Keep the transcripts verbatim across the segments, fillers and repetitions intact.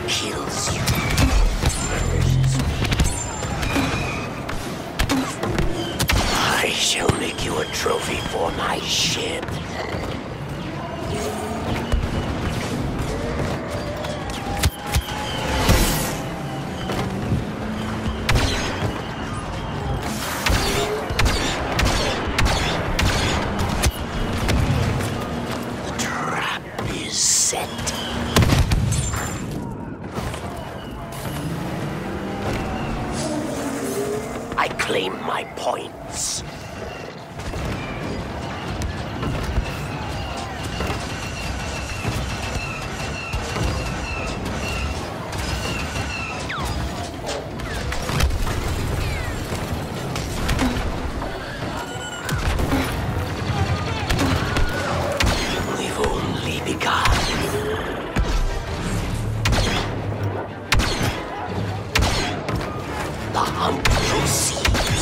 kills you. I shall make you a trophy for my ship. I claim my points. We've only begun. The hunt proceeds.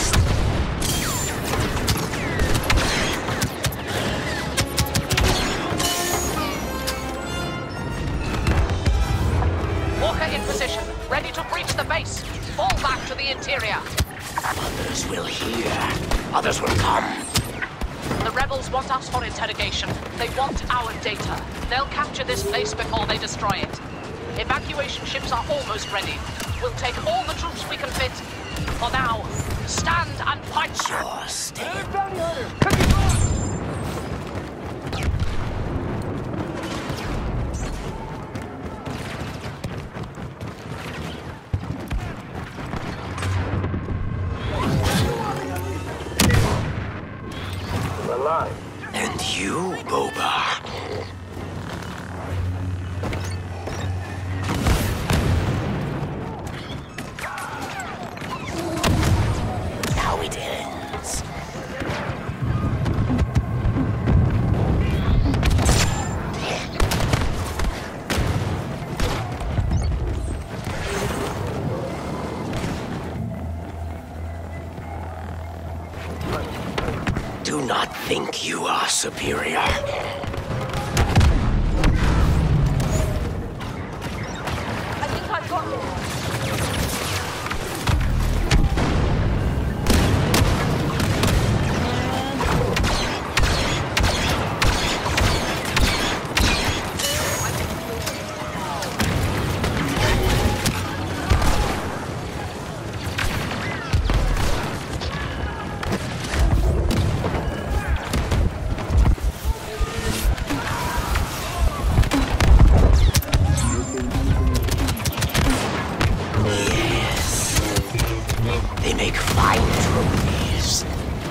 Walker in position, ready to breach the base. Fall back to the interior. Others will hear. Others will come. The rebels want us for interrogation. They want our data. They'll capture this place before they destroy it. Evacuation ships are almost ready. We'll take all the troops we can fit. For now, stand and punch. Sure, stay. Alive. And you, Boba. Now it ends. Do not think you are superior. I think I've got it. They make fine trophies.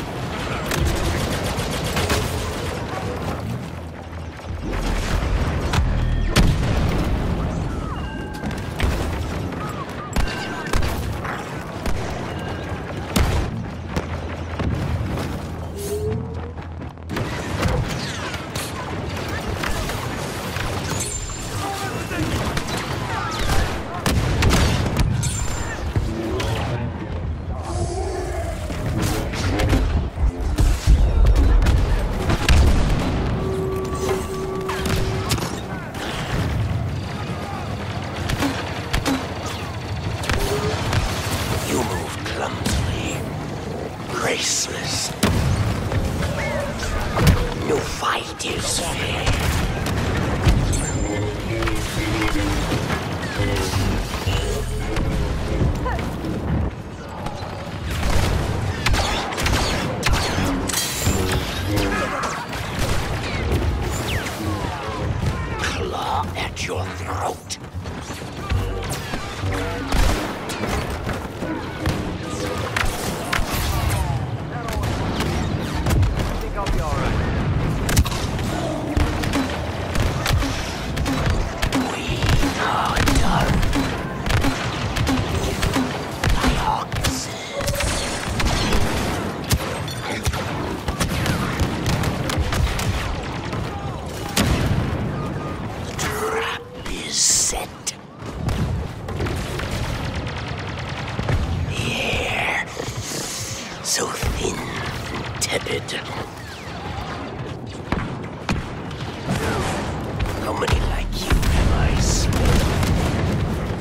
You move clumsily, graceless. No fight is fair. Claw at your throat. Set. Here, so thin and tepid. How many like you have I seen?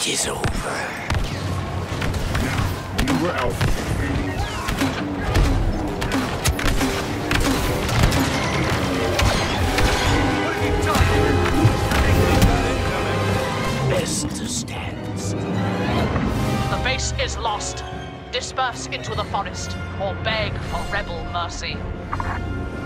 It is over. We were out. Best stands. The base is lost. Disperse into the forest, or beg for rebel mercy.